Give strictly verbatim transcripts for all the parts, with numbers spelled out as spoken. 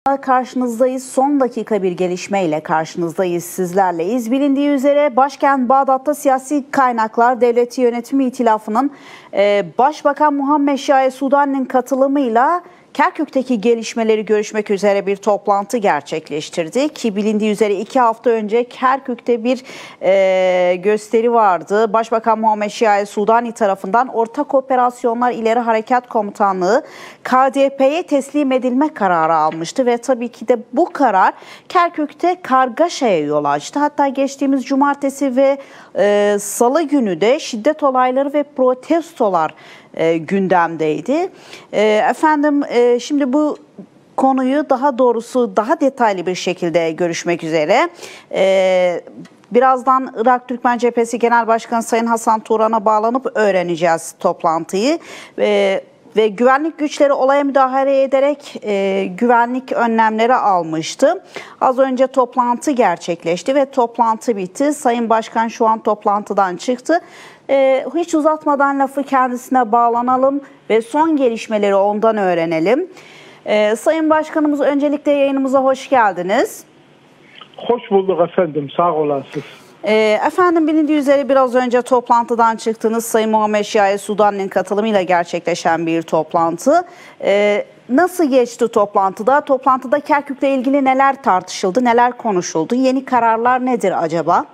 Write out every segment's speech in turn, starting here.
Karşınızdayız. Son dakika bir gelişmeyle karşınızdayız, sizlerleyiz. Bilindiği üzere başkent Bağdat'ta siyasi kaynaklar devleti yönetimi itilafının e, Başbakan Muhammed Şahe Sudani'nin katılımıyla Kerkük'teki gelişmeleri görüşmek üzere bir toplantı gerçekleştirdi. Ki bilindiği üzere iki hafta önce Kerkük'te bir e, gösteri vardı. Başbakan Muhammed Şahe Sudani tarafından Ortak Operasyonlar İleri Harekat Komutanlığı K D P'ye teslim edilme kararı almıştı. Ve tabii ki de bu karar Kerkük'te kargaşaya yol açtı. Hatta geçtiğimiz cumartesi ve e, salı günü de şiddet olayları ve protestolar E, gündemdeydi. E, efendim e, şimdi bu konuyu daha doğrusu daha detaylı bir şekilde görüşmek üzere e, birazdan Irak Türkmen Cephesi Genel Başkanı Sayın Hasan Turan'a bağlanıp öğreneceğiz toplantıyı. E, ve güvenlik güçleri olaya müdahale ederek e, güvenlik önlemleri almıştı. Az önce toplantı gerçekleşti ve toplantı bitti. Sayın Başkan şu an toplantıdan çıktı. Ee, hiç uzatmadan lafı kendisine bağlanalım ve son gelişmeleri ondan öğrenelim. Ee, Sayın Başkanımız, öncelikle yayınımıza hoş geldiniz. Hoş bulduk efendim, sağ olasınız. Ee, efendim bilindiği üzere biraz önce toplantıdan çıktınız. Sayın Muhammed Şahe Sudani'nin katılımıyla gerçekleşen bir toplantı. Ee, nasıl geçti toplantıda? Toplantıda Kerkük'le ilgili neler tartışıldı, neler konuşuldu? Yeni kararlar nedir acaba?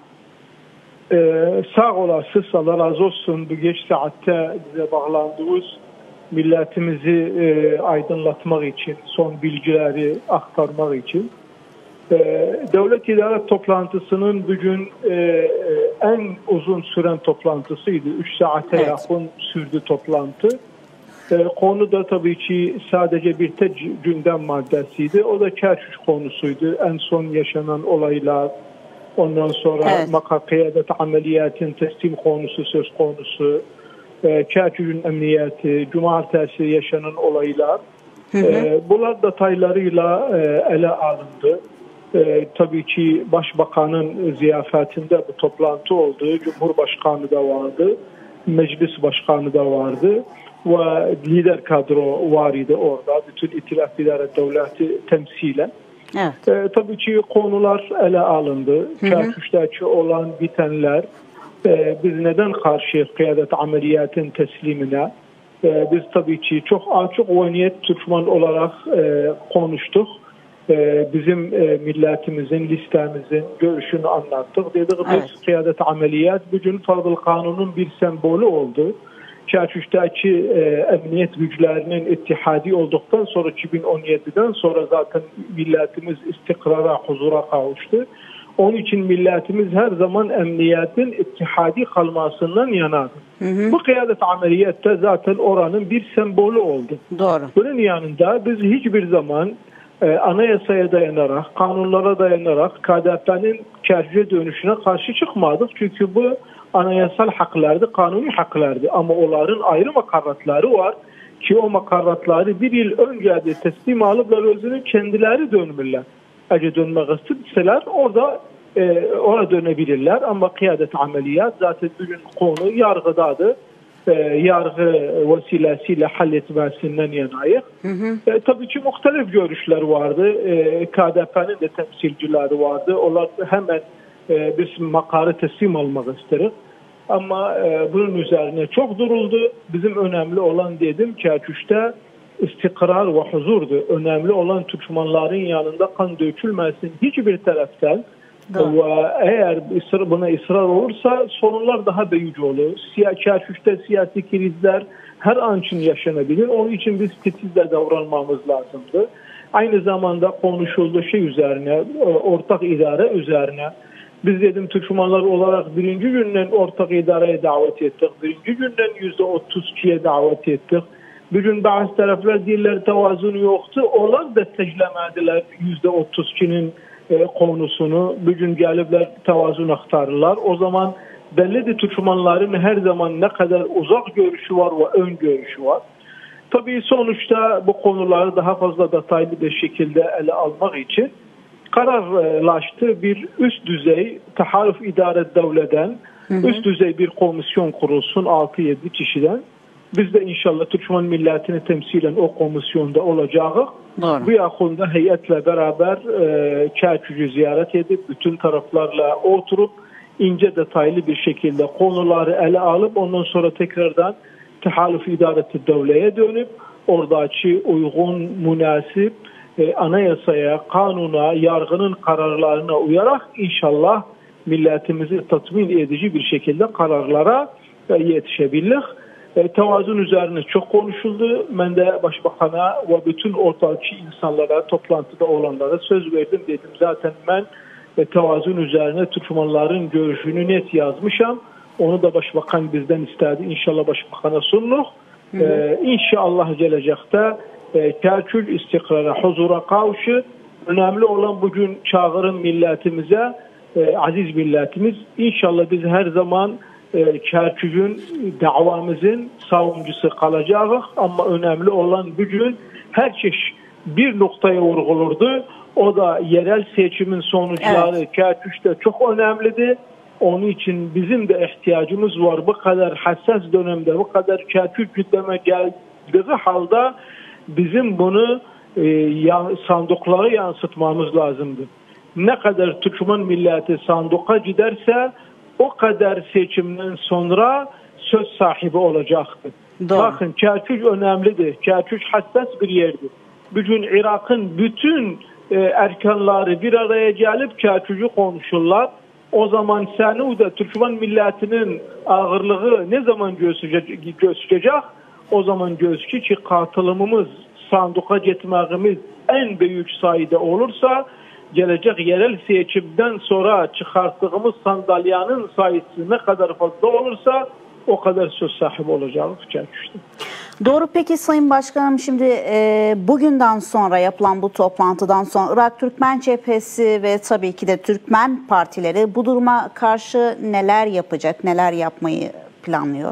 Ee, sağ olasınız, Allah razı olsun. Bu geç saatte bize bağlandığınız, milletimizi e, aydınlatmak için, son bilgileri aktarmak için. E, Devlet İdare Toplantısının bugün e, e, en uzun süren toplantısıydı. Üç saate evet. yakın sürdü toplantı. E, konu da tabii ki sadece bir tek gündem maddesiydi. O da Kerkük konusuydu. En son yaşanan olaylar, ondan sonra evet. Maka Kıyadet Ameliyatın teslim konusu söz konusu, e, Kerkük'ün emniyeti, cumartesi yaşanan olaylar. Hı hı. E, bunlar detaylarıyla e, ele alındı. E, tabii ki Başbakanın ziyafetinde bu toplantı oldu. Cumhurbaşkanı da vardı, Meclis Başkanı da vardı ve lider kadro var idi orada. Bütün İtilaf İdare Devleti temsilen. Evet. E, tabii ki konular ele alındı. Kerkük'teki olan bitenler, e, biz neden karşı kıyadet ameliyatın teslimine, e, biz tabii ki çok açık ve niyet Türkmen olarak e, konuştuk. E, bizim e, milletimizin, listemizin görüşünü anlattık. Dedik evet. Biz kıyadet ameliyat bugün Fadıl Kanun'un bir sembolü oldu. Kerkük'teki e, emniyet güçlerinin ittihadi olduktan sonra iki bin on yedi'den sonra zaten milletimiz istikrara, huzura kavuştu. Onun için milletimiz her zaman emniyetin ittihadi kalmasından yanadır. Hı hı. Bu kıyadet ameliyatta zaten oranın bir sembolü oldu. Doğru. Bunun yanında biz hiçbir zaman e, anayasaya dayanarak, kanunlara dayanarak K D P'nin Kerkük'e dönüşüne karşı çıkmadık. Çünkü bu anayasal haklardı, kanuni haklardı. Ama onların ayrı makarratları var ki o makarratları bir yıl önce de teslim alıplar özünü kendileri dönmürler. Eğer dönmek isterseler orada e, oraya dönebilirler. Ama kıyadet ameliyat zaten bugün konu yargıdadır. E, yargı vesilesiyle halletmesinden yanayız. Hı hı. E, tabii ki muhtelif görüşler vardı. E, K D P'nin de temsilcileri vardı. Onlar hemen e, biz makarı teslim almak isteriz. Ama e, bunun üzerine çok duruldu. Bizim önemli olan dedim Kerkük'te istikrar ve huzurdu. Önemli olan Türkmenlerin yanında kan dökülmesin hiçbir taraftan. Doğru. Ve eğer buna ısrar olursa sorunlar daha büyük olur. Kerkük'te siyasi krizler her an için yaşanabilir. Onun için biz titizle davranmamız lazımdı. Aynı zamanda konuşulduğu şey üzerine, ortak idare üzerine. Biz dedim Türkmenler olarak birinci günden ortak idareye davet ettik. Birinci günden yüzde otuz iki'ye davet ettik. Bugün bazı taraflar diller tevazun yoktu. Onlar desteklemediler yüzde otuz iki'nin e, konusunu. Bugün gelipler tevazun aktarırlar. O zaman belli Türkmenlerin her zaman ne kadar uzak görüşü var ve ön görüşü var. Tabii sonuçta bu konuları daha fazla detaylı bir şekilde ele almak için kararlaştı. Bir üst düzey taharruf idare devleden hı hı. üst düzey bir komisyon kurulsun altı yedi kişiden. Biz de inşallah Türkmen milletini temsilen o komisyonda olacağız. Doğru. Bu yakında heyetle beraber e, Kerkük'ü ziyaret edip bütün taraflarla oturup ince detaylı bir şekilde konuları ele alıp ondan sonra tekrardan Tehalüf İdareti Devle'ye dönüp oradaki uygun, münasip e, anayasaya, kanuna, yargının kararlarına uyarak inşallah milletimizi tatmin edici bir şekilde kararlara e, yetişebiliriz. E, tevazun üzerine çok konuşuldu. Ben de Başbakan'a ve bütün ortadaki insanlara, toplantıda olanlara söz verdim. Dedim zaten ben e, tevazun üzerine Türkmenlerin görüşünü net yazmışam. Onu da Başbakan bizden istedi. İnşallah Başbakan'a sunulur. E, İnşallah gelecekte e, Kerkük istikrara, huzura kavuşu. Önemli olan bugün çağırın milletimize, e, aziz milletimiz. İnşallah biz her zaman e, Kerkük'ün, davamızın savuncusu kalacağız. Ama önemli olan bugün herkes bir noktaya vurgulurdu. O da yerel seçimin sonuçları evet. Kerkük'te çok önemlidir. Onun için bizim de ihtiyacımız var. Bu kadar hassas dönemde, bu kadar Kerkük gündeme geldiği halde bizim bunu e, sandıklara yansıtmamız lazımdı. Ne kadar Türkmen milleti sandıka giderse o kadar seçimden sonra söz sahibi olacaktır. Doğru. Bakın Kerkük önemlidir. Kerkük hassas bir yerdir. Bugün Irak'ın bütün e, erkanları bir araya gelip Kerkük'ü konuşurlar. O zaman seni de Türkmen milletinin ağırlığı ne zaman gösterecek? O zaman gözüküyor ki katılımımız, sandıka gitmemiz en büyük sayıda olursa gelecek yerel seçimden sonra çıkarttığımız sandalyanın sayısı ne kadar fazla olursa o kadar söz sahibi olacağız Kerkük'te. Doğru. Peki Sayın Başkanım, şimdi e, bugünden sonra yapılan bu toplantıdan sonra Irak Türkmen Cephesi ve tabii ki de Türkmen partileri bu duruma karşı neler yapacak, neler yapmayı planlıyor?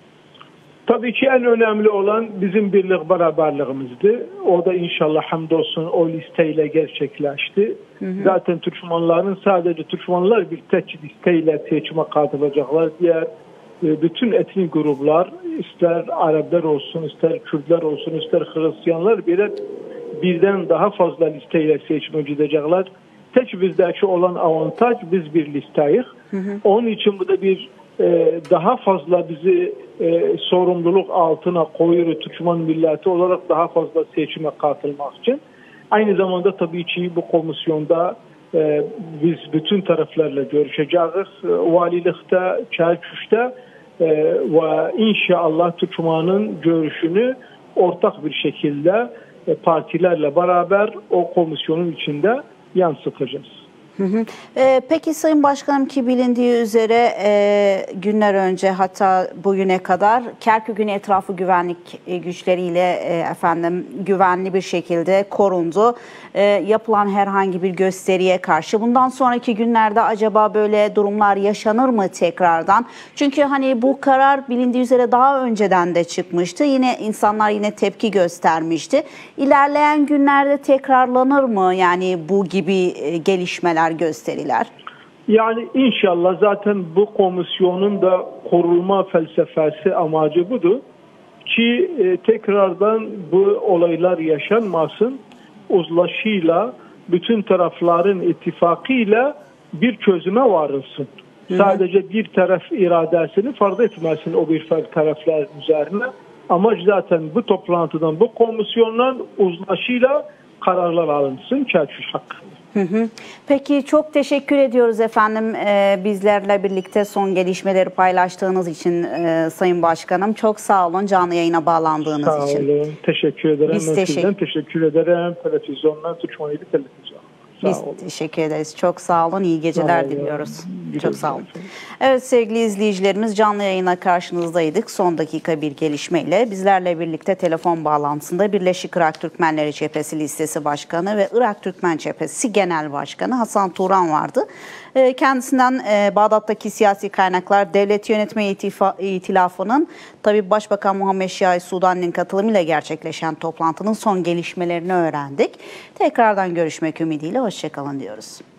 Tabii ki en önemli olan bizim birlik beraberliğimizdi. O da inşallah hamdolsun o listeyle gerçekleşti. Hı hı. Zaten Türkmenlerin sadece Türkmenler bir tek listeyle seçime katılacaklar. Diğer bütün etnik gruplar, ister Araplar olsun, ister Kürtler olsun, ister Hristiyanlar bile birden daha fazla listeyle seçime gidecekler. Tek bizdeki olan avantaj biz bir listeyiz. Hı hı. Onun için bu da bir e, daha fazla bizi e, sorumluluk altına koyuyor Türkmen milleti olarak daha fazla seçime katılmak için. Aynı zamanda tabii ki bu komisyonda e, biz bütün taraflarla görüşeceğiz. E, valilikte, Kerkük'te e, ve inşallah Türkmen'in görüşünü ortak bir şekilde e, partilerle beraber o komisyonun içinde yansıtacağız. Hı hı. E, peki Sayın Başkanım, ki bilindiği üzere e, günler önce hatta bugüne kadar Kerkük'ün etrafı güvenlik e, güçleriyle e, efendim güvenli bir şekilde korundu. E, yapılan herhangi bir gösteriye karşı bundan sonraki günlerde acaba böyle durumlar yaşanır mı tekrardan? Çünkü hani bu karar bilindiği üzere daha önceden de çıkmıştı. Yine insanlar yine tepki göstermişti. İlerleyen günlerde tekrarlanır mı yani bu gibi e, gelişmeler, gösteriler? Yani inşallah zaten bu komisyonun da kurulma felsefesi, amacı budur ki e, tekrardan bu olaylar yaşanmasın, uzlaşıyla bütün tarafların ittifakıyla bir çözüme varılsın. Hı hı. Sadece bir taraf iradesini farz etmesin o bir taraflar üzerine. Amaç zaten bu toplantıdan, bu komisyondan uzlaşıyla kararlar alınsın Kerkük hakkında. Hı hı. Peki çok teşekkür ediyoruz efendim ee, bizlerle birlikte son gelişmeleri paylaştığınız için e, Sayın Başkanım. Çok sağ olun canlı yayına bağlandığınız sağ için. Sağ olun. Teşekkür ederim. Biz teşekkür... teşekkür ederim. Televizyondan, Türkmenli televizyon. Sağ Biz olun. teşekkür ederiz. Çok sağ olun. İyi geceler sağ diliyoruz. Güzel Çok sağ olun. Evet sevgili izleyicilerimiz, canlı yayına karşınızdaydık. Son dakika bir gelişmeyle bizlerle birlikte telefon bağlantısında Birleşik Irak Türkmenleri Cephesi Listesi Başkanı ve Irak Türkmen Cephesi Genel Başkanı Hasan Turan vardı. Kendisinden Bağdat'taki siyasi kaynaklar Devlet Yönetme İtilafı'nın tabii Başbakan Muhammed Şia Sudani'nin katılımıyla gerçekleşen toplantının son gelişmelerini öğrendik. Tekrardan görüşmek ümidiyle hoşçakalın diyoruz.